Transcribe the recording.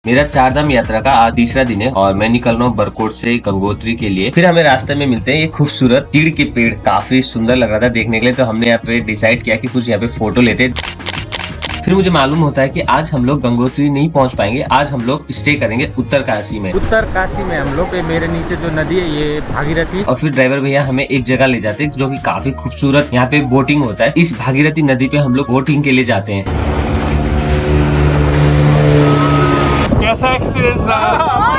मेरा 4 धाम यात्रा का आज तीसरा दिन है और मैं निकल रहा हूँ बरकोट से गंगोत्री के लिए। फिर हमें रास्ते में मिलते हैं ये खूबसूरत चीड़ के पेड़, काफी सुंदर लग रहा था देखने के लिए, तो हमने यहाँ पे डिसाइड किया कि कुछ यहाँ पे फोटो लेते। फिर मुझे मालूम होता है कि आज हम लोग गंगोत्री नहीं पहुंच पाएंगे, आज हम लोग स्टे करेंगे उत्तरकाशी में। उत्तरकाशी में हम लोग मेरे नीचे जो नदी है ये भागीरथी। और फिर ड्राइवर भैया हमें एक जगह ले जाते हैं जो कि काफी खूबसूरत, यहाँ पे बोटिंग होता है। इस भागीरथी नदी पे हम लोग बोटिंग के लिए जाते हैं। कैसा एक्सपीरियंस रहा?